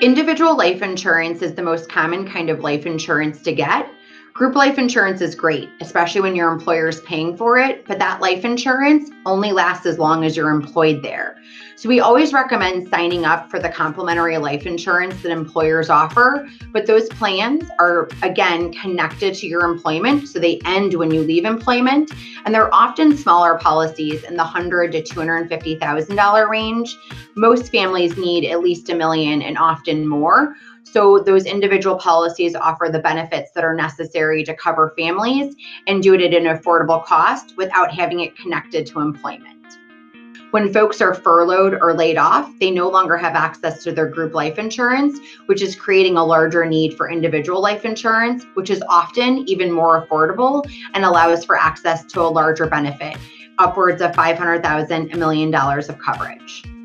Individual life insurance is the most common kind of life insurance to get. Group life insurance is great, especially when your employer is paying for it, but that life insurance only lasts as long as you're employed there. So we always recommend signing up for the complimentary life insurance that employers offer, but those plans are, again, connected to your employment, so they end when you leave employment, and they're often smaller policies in the $100,000 to $250,000 range. Most families need at least $1 million and often more. So those individual policies offer the benefits that are necessary to cover families and do it at an affordable cost without having it connected to employment. When folks are furloughed or laid off, they no longer have access to their group life insurance, which is creating a larger need for individual life insurance, which is often even more affordable and allows for access to a larger benefit, upwards of $500,000, $1 million of coverage.